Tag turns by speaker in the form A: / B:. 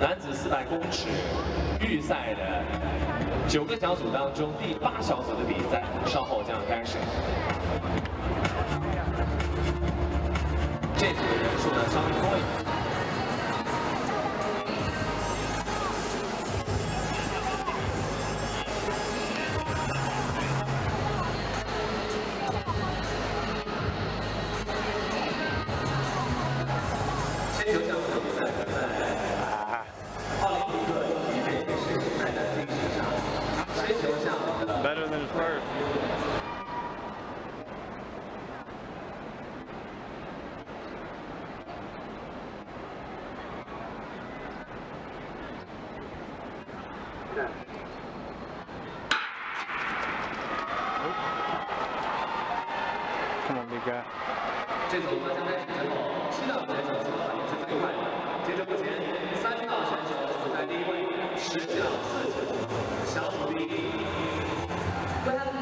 A: 男子400公尺预赛的9个小组当中第8小组的比赛稍后将要开始。这组的人数呢稍微多一点。 这项比赛在奥林匹克以及这个世锦赛的历史上，铅球项目的
B: Better than his first. Come on, big guy.
A: 这组发枪开始之后，7道选手起跑反应是最快的。接着目前3道选手处在第1位，10秒49，小组第1。